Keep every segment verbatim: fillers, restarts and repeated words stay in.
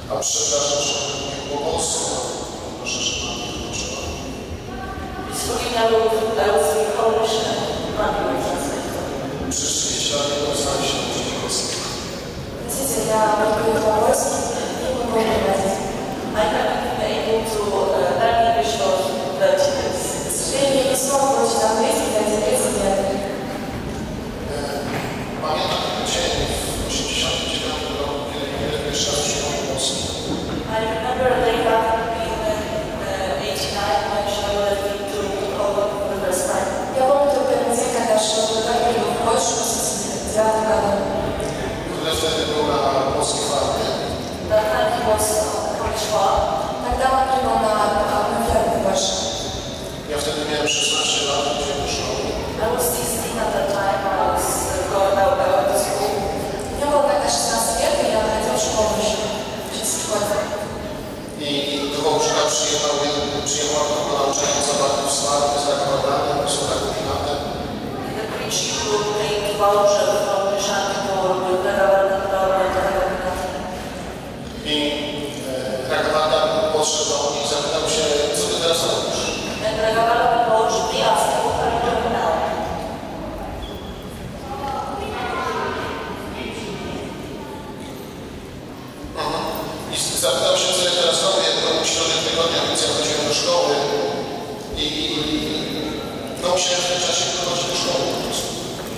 A przepraszam, że nie było polsku. Proszę, że mam nie potrzeba. Polish Laxmi Nrsimha. Przez trzydzieści lat nie dostałem się do Polski. Widzicie, ja robię po polsku i nie mogę radzić. I haven't been able to uh, learn English for thirty years. К сожалению, я не смог получить английский до тридцати лет. Pamiętam ten dzień w osiemdziesiątym dziewiątym roku, kiedy pierwszy raz przyjechałem do Polski. I remember a day back in uh, eighty-nine when Srila came to Poland for the first time. Я помню тот первый день, когда Srila приехал в Польшу с девятым годом. Który wtedy był na polskiej farmie. That time he was on the Polish farm. Тогда он прибыл на, на ферму в Польше. Ja wtedy miałem szesnaście lat, chodziłem do szkoły. I was sixteen at that time. I was uh, going out uh, to school. Мне было тогда шестнадцать лет, и я ходила в школу еще. Сейчас в школе. I do Wojska przyjechał, przyjechał tylko nauczająca bardzo wsparty, zakładany, wysokego klimatem. The preaching group came to voucher from the Shantipur with Prahlad and I Prahlada podszedł do mnie i zapytał się, co ty teraz robisz? And Prahlad approached me asking, what are you doing now? I zapytał się, co ja teraz robię, to był środek tygodnia, więc ja chodziłem do szkoły i no musiałem w tym czasie chodzić do szkoły po prostu.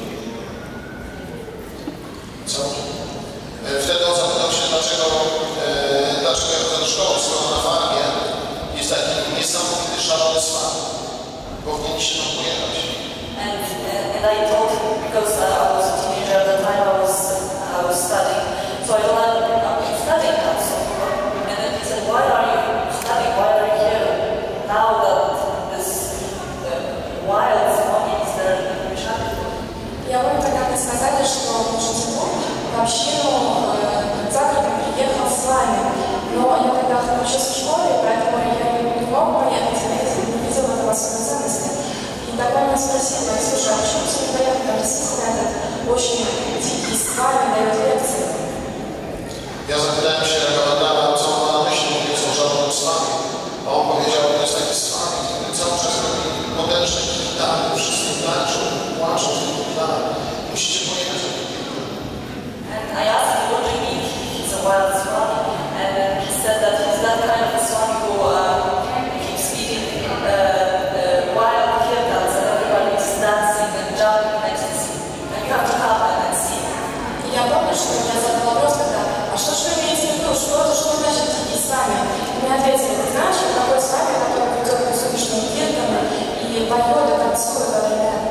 Co? Wtedy on zapytał się, dlaczego, e, dlaczego ja chodzę do szkoły, skoro na farmie jest taki niesamowity szalony smak. Powinniście tam pojechać. And, uh, and I told him, because uh, I was a teenager at the time, I was, I was studying, so I told him, I'm studying now. So, and then he said, why are you studying? Why are you here now that this uh, wild song is there in Shantipur? Я помню, тогда мне сказали, что Шантипур вообще, ну, завтра я приехал с вами, но я тогда училась в школе, поэтому я не мог поехать, я не видела этого особой ценности. И тогда меня спросили, слушай, а почему ты не поехал на российский этот очень дикий с вами дает лекции? Ja zapytałem się Adama, co on ma na myśli, mówiąc o żadnym słamie. A on powiedział, że to jest taki słamie, który cały czas robi potężne kirtany, wszyscy tańczą, płaczą w tym kirtanach. Musicie pojechać do tego. And I asked him, what do you mean he's a wild swan? And uh, he said that he's that kind of a swan who uh, keeps speaking uh, uh, wild kirtans and everybody is dancing and jumping in ecstasy. And you have to come and see. И я помню, что меня задал вопрос тогда, а что же вы имеете в виду, что, что значит дикий с вами? И мне ответили, ты знаешь, что такое с вами, который ведет высокишные киртаны и поет и танцует одновременно.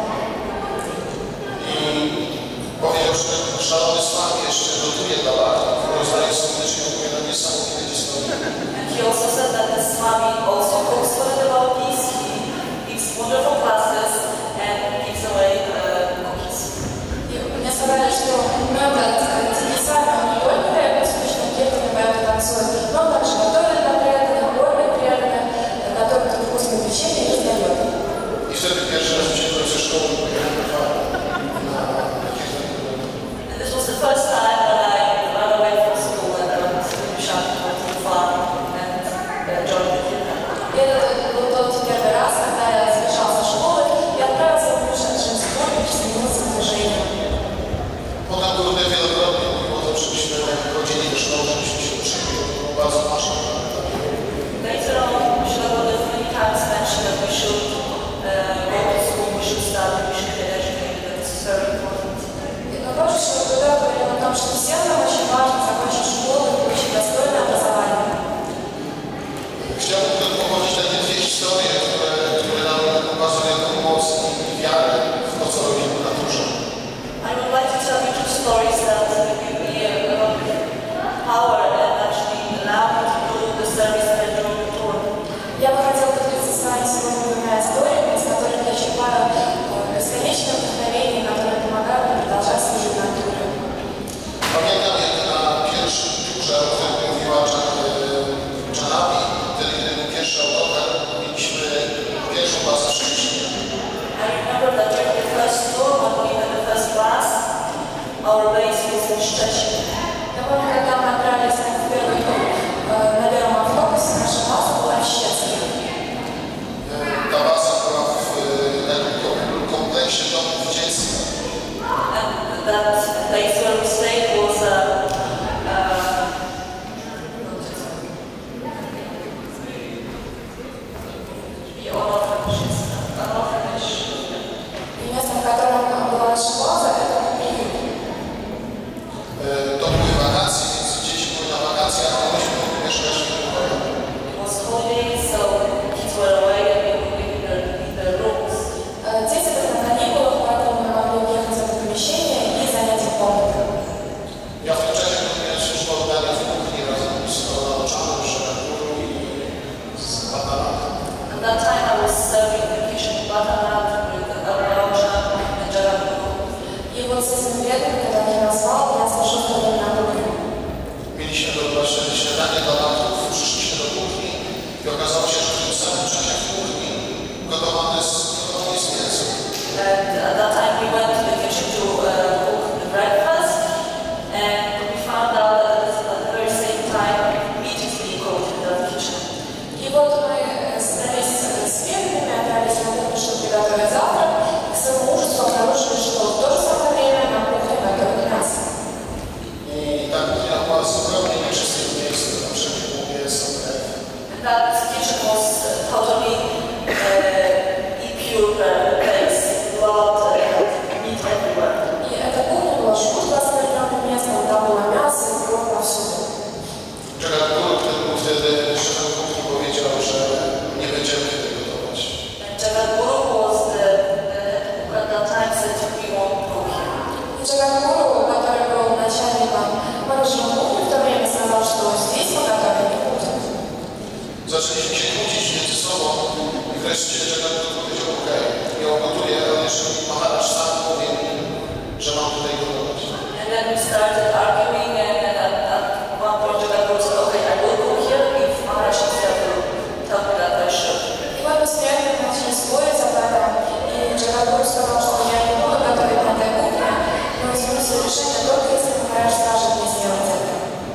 Powiedział, że szalony smak jeszcze gotuje dla lat, rozdaje serdecznie opowiada niesamowite historie. And he also said that the Swami also cooks for the devotees, he gives wonderful classes and gives away uh, cookies. И мне сказали, что ну, этот дикий с вами, он не только поет высокишные киртаны, поет и танцует, но он также готовит для преданных, кормит преданных, готовит вкусные печенье и раздает. I wtedy pierwszy raz uciekłem ze szkoły i pojechałem na farmę. This was the first time that I ran away from school and I went to Shantipur to the farm and uh, joined the Kirtan. И это был тот первый раз, когда я сбежал со школы и отправился в ближайший спорт и присоединился к движению. Potem Gurudev wielokrotnie mówił o tym, żebyśmy chodzili do szkoły, żebyśmy się uczyli. To było bardzo ważne. Later on, Srila Gurudeva many times mentioned that we should uh, go to school, we should study, we should get educated, that this is very important. Но позже Шрила Гурудева говорил о том, что всем нам очень важно закончить школу и получить достойное образование. Chciałbym tylko powiedzieć takie dwie historie, które, które nam pokazują tę moc i wiarę w to, co robimy w naturze. I would like to tell you two stories that give me a lot of power and actually allow me to do And at that time we went to the kitchen to uh, cook the breakfast, and we found out that at the very same time meat is being cooked in that kitchen. И вот мы снялись с первыми, отправились на кухню, чтобы приготовить завтрак, и к своему ужасу обнаружили, что в то же самое время на кухне готовят мясо. I ta kuchnia była zupełnie nieczystym miejscem, na wszelkie jest okej. That kitchen was totally uh, impure place, blood, uh, meat everywhere. И эта кухня была жутко оскверненным местом, там было мясо и кровь повсюду. Srila Guru, który był wtedy szefem kuchni, powiedział, że nie będziemy tego gotować. Srila Guru was the, uh, at that time said we won't cook here. Srila Guru, который был начальником менеджера кухни в то время, сказал, что здесь мы готовить не будем. Zaczęliśmy się kłócić między sobą i wreszcie Srila Guru powiedział, okej, ja gotuję, ale jeżeli Maharaj sam powie mi, że mam tutaj gotować. And then we started arguing, and, and at, at one point Srila Guru said, okay, I will cook here if Maharaj himself will tell me that I should. И вот постоянно начали спорить об этом, и Srila Guru сказал, что я не буду готовить на этой кухне, но изменю решение только если Maharaj скажет мне сделать это.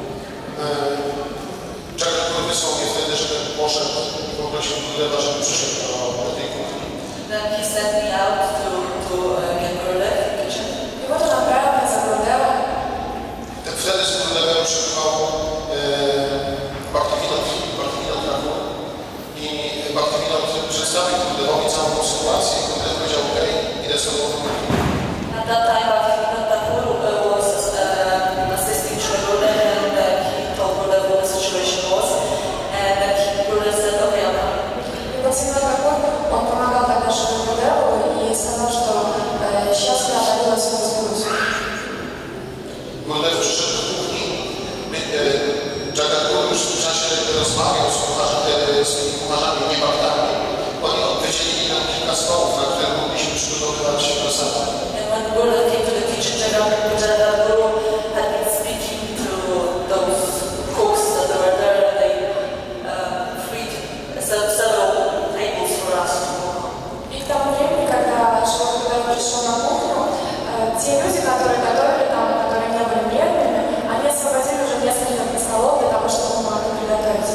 Srila Guru wysłał mnie wtedy, żebym poszedł i poprosił Gurudeva, żeby przyszedł do tej kuchni. Then he sent me out to, to uh, get Gurudeva in the kitchen. И вот он отправил меня за Гурудевом. Wtedy z Gurudevem przebywał Bhaktivinod Thakur i Bhaktivinod przedstawił Gurudevowi całą tą sytuację i Gurudev powiedział, okej, idę z tobą do kuchni. At that time, Bhaktivinod Thakur uh, was uh, assisting Srila Gurudeva, and uh, he told Gurudeva what the situation was, and then he, Gurudeva said, okay, I'll come. И Бхактивинод Тхакур, он помогал тогда Шри Гурудеву и сказал, что э, сейчас я отдаю свою сбудь. Gurudev przyszedł do kuchni. Jagadguru już w tym czasie rozmawiał z kucharzami, z kucharzami, nie baktami. Oni wydzielili nam kilka stołów, na których mogliśmy przygotowywać prasadam. And when Gurudev came to the kitchen, Jagadguru had been speaking to those cooks that were there, and they uh, freed several tables for us to cook on. И к тому времени, когда Шри Гурудев пришел на кухню, э, те люди, которые готовили там, которые не были бедными, они освободили уже несколько столов для того, чтобы мы могли приготовить.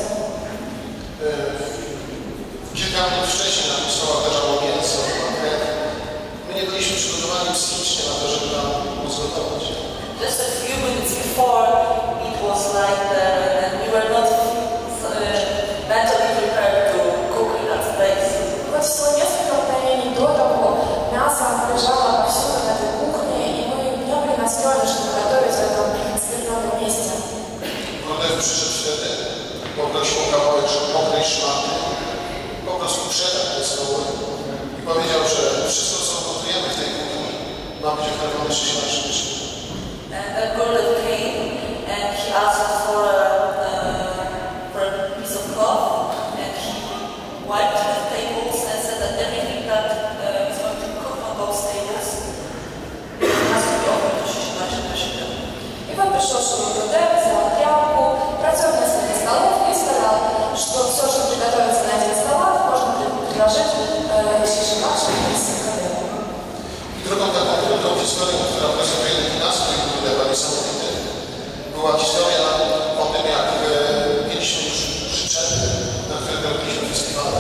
Kilka minut wcześniej na tych stołach leżało mięso, my nie byliśmy przygotowani psychicznie na to, żeby nam móc gotować. Just a few minutes before, it was like that, and we were not uh, mentally prepared to cook in that place. Вот всего несколько мгновений до того мясо лежало повсюду на этой кухне, и мы не были настроены, чтобы готовить в этом скверненном месте. Gurudev przyszedł wtedy, poprosił o kawałek mokrej szmaty, po prostu przedał te stoły i powiedział, że wszystko, co gotujemy w tej kuchni, ma być oprawione szczęśliwie. And then Gurudev came, and he asked for a, uh, for a piece of cloth, and he wiped the tables and said that everything that uh, is going to cook on those tables has to be offered to Shishima. И вот пришел Шри Гурудев, взял тряпку, протер несколько столов и сказал, что все, что приготовится на этих столах, можно предложить Шишима Гурудеву. I drugą taką trudną historią, która prezentuje nastrój Gurudeva niesamowity, była historia o tym, jak mieliśmy już życzenie, na których robiliśmy festiwale.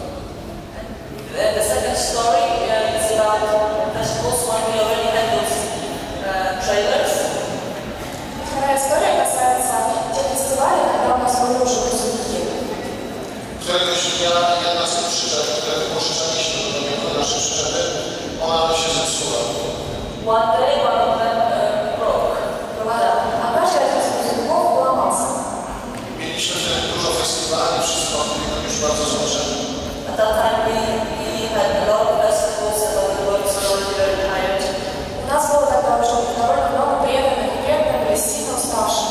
The second story uh, is about festivals when we already had those uh, trailers. Вторая история касается тех фестивалей, когда у нас были уже грузовики. Któregoś dnia jedna z tych przyczep, które wypożyczaliśmy do domu nasze przyczepy, ona się zepsuła. One day, one of them uh, broke. Однажды один из грузовиков поломался. Mieliśmy wtedy dużo festiwali, wszystko byli już bardzo złożeni. At that time, we, we had a lot of festivals, and all the works were already very tired. У нас было тогда уже довольно много преданных, и преданных были сильно уставшими.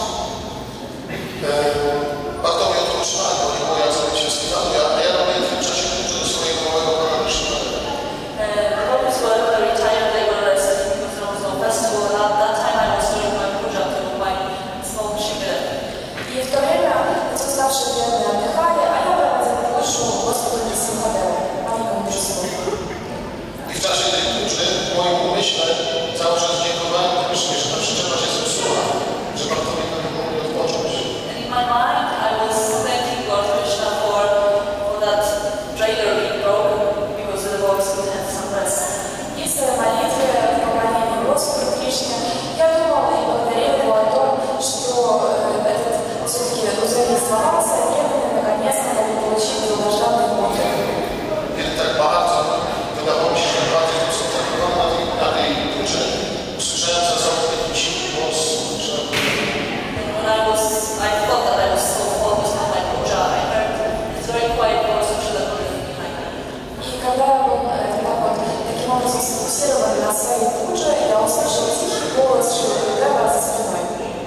Bardzo mnie o to utrzymali, bo nie było jak zrobić festiwalu, a ja robię w tym czasie klucze do swojego małego Krishna. The devotees were very tired, they were resting because there was no festival, and at that time I was doing my puja to my small shiva. И в то время эти уставшие преданные отдыхали, а я проводила пушу Господу Нрсимхадеву, моему божеству. I w czasie tej голос Шрилы Гурудева за спиной.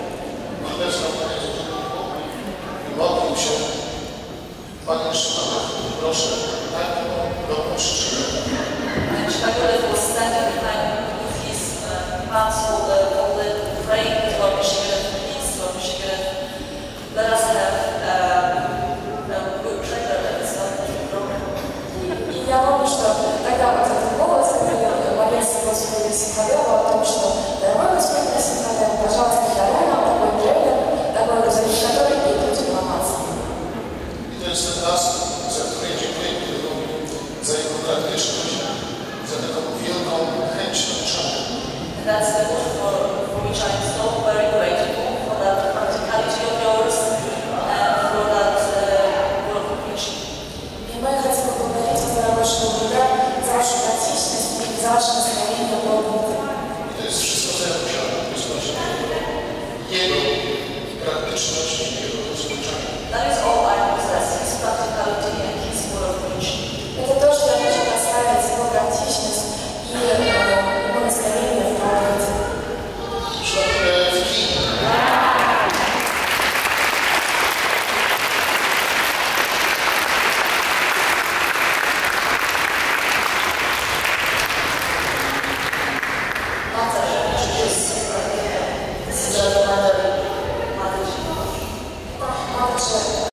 I modlił się, Panie Szymona, proszę, daj mi dobrą szczękę. Srila Gurudeva was standing behind with his uh, council, uh, praying to Lord Prabhupada, please, Lord Prabhupada, let us have uh, a good treasure that is not broken. И я помню, что тогда вот этот голос, который молился Господу Нрсимхадеву о том, что дорогой Господь Нрсимхадев, пожалуйста, дай нам такой трейдер, такой разумный, который не будет ломаться. I to jest ten las, za który dziękuję Bogu, za jego praktyczność, za taką wielką chęć nauczania. And that's the word for, for which I'm so very grateful for that practicality of yours and for that uh, word of preaching. И мы хотим поблагодарить вас, дорогой Шрила Гурудева, за вашу практичность и за ваше настроение Богу. I to jest wszystko, co ja musiałem wysłać. Jego praktyczność i jego rozpoczęcie. That is all I possess, his practicality and his word of preaching. Это то, что я хочу поставить, его практичность и его настроение в проповеди. W Chin. Bardzo, że jest Srila Prabhupada. Мало